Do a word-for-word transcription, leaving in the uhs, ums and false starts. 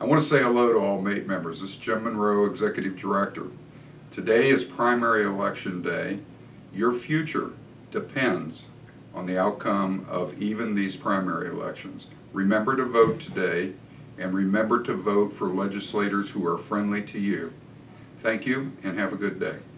I want to say hello to all MATE members. This is Jim Monroe, Executive Director. Today is primary election day. Your future depends on the outcome of even these primary elections. Remember to vote today, and remember to vote for legislators who are friendly to you. Thank you, and have a good day.